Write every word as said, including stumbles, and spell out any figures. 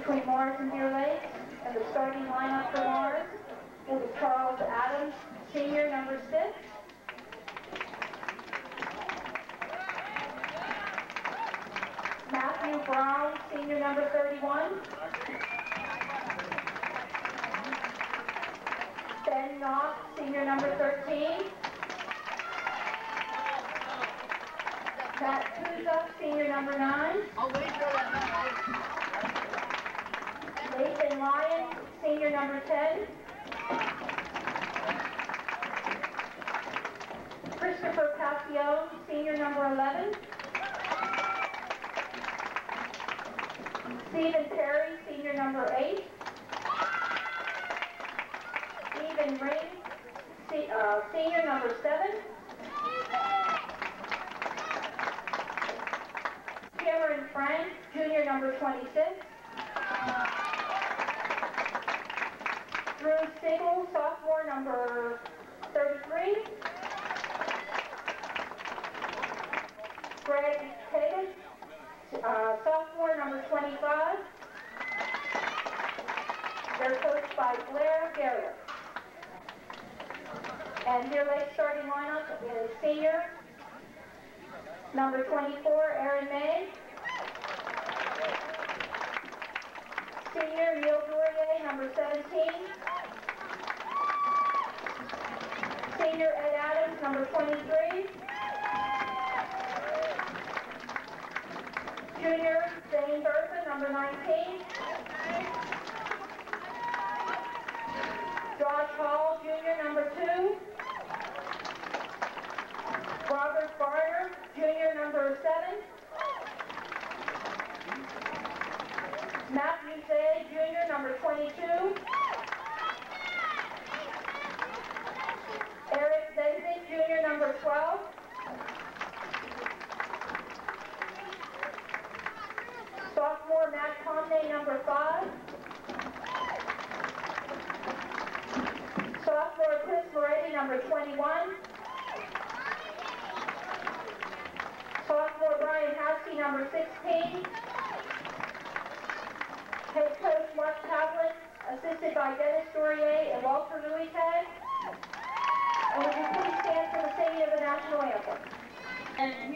between Mars and Deer Lake, and the starting lineup for Mars will be Charles Adams, senior, number six. Matthew Brown, senior, number thirty-one. Ben Knauff, senior, number thirteen. Matt Kuza, senior, number nine. I'll wait for that. Nathan Lyon, senior, number ten. Christopher Passione, senior, number eleven. Stephen Perri, senior, number eight. Stephen Ring, se uh, senior, number seven. Cameron Frank, junior, number twenty-six. Drew Sigel, sophomore, number thirty-three. Greg Taggart, uh, sophomore, number twenty-five. They're coached by Blair Garrett. And Deer Lake starting lineup is senior, number twenty-four, Aaron May. Senior, Neil Dorier, number seventeen. Senior, Ed Adams, number twenty-three. Junior, Zane Bertha, number nineteen. Josh Hall, junior, number two. Robert Barner, junior, number seven. Matthew Zay, junior, number twenty-two. Eric Zayzik, junior, number twelve. Sophomore Matt Conde, number five. Sophomore Chris Moretti, number twenty-one. Sophomore Brian Haskey, number sixteen. Head coach Mark Pavlik, assisted by Dennis Dorier and Walter Louis Tag. And would you please stand for the singing of the national anthem? And